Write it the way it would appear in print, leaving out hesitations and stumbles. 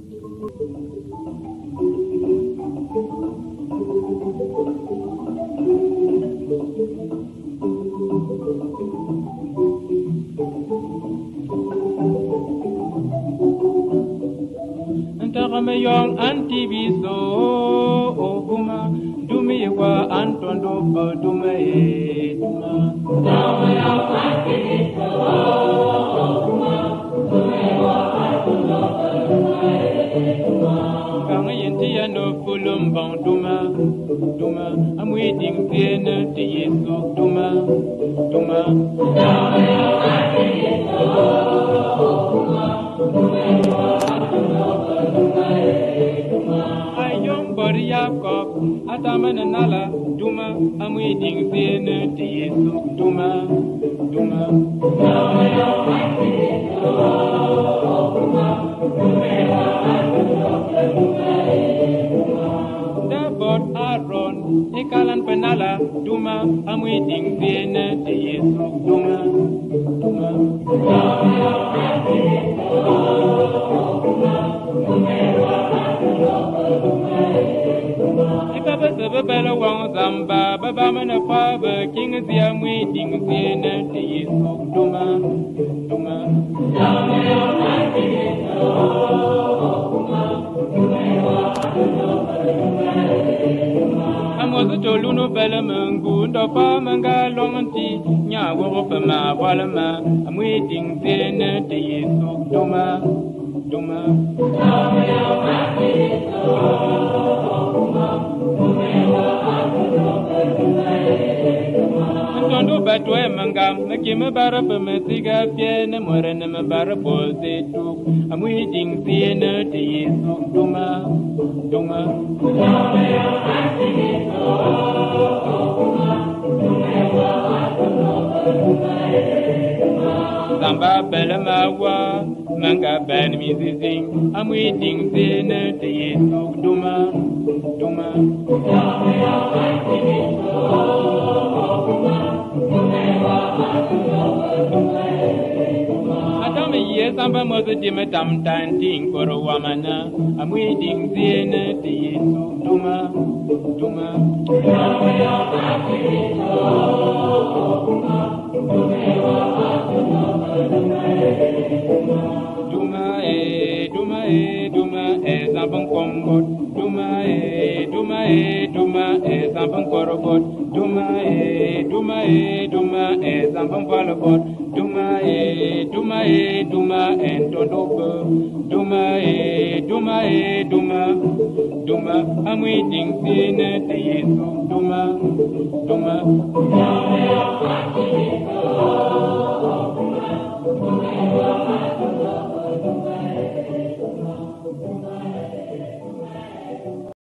Ntegue meyong antibiso oguma dumi wa antondo duma duma. Ntegue meyong antibiso oguma dumi wa antondo duma. Kang yenti ya no fulum bang duma duma amui ding tiene ti yesu duma duma. Ntegue meyong antibiso oguma dumi wa ayong boriakop atamana nala duma amui ding tiene ti yesu duma duma. Dabot Aaron ikalan penala duma amui ding tiene ti yesu duma duma. Ikaba sebe bela wang zamba baba mana faba king zia mui ding zina ti yesu duma duma. Amozo toluno bela mengu ndopa manga longanti nya wo fa ma wala ma amui ding zina ti yesu duma duma. Ntondo batwe mangam nakime bara pemetiga piene morene me bara boze tu amui ding tiene ti yesu duma duma. Zamba bela mawa manga ban mizizing amui ding tiene ti yesu duma duma. Adam ye samba mozo dime tam tan ting koro wamana amui ding tiene ti yesu duma duma. Duma zambang kombot duma zambang korobot duma zambang balabot duma entondobo duma amui ding tiene ti yesu duma duma.